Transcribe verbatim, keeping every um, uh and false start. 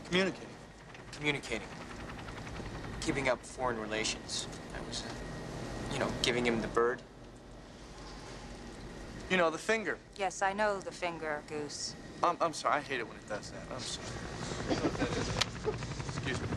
Communicating. Communicating. Keeping up foreign relations. I was, uh, you know, giving him the bird. You know, the finger. Yes, I know the finger, Goose. I'm, I'm sorry. I hate it when it does that. I'm sorry. Excuse me.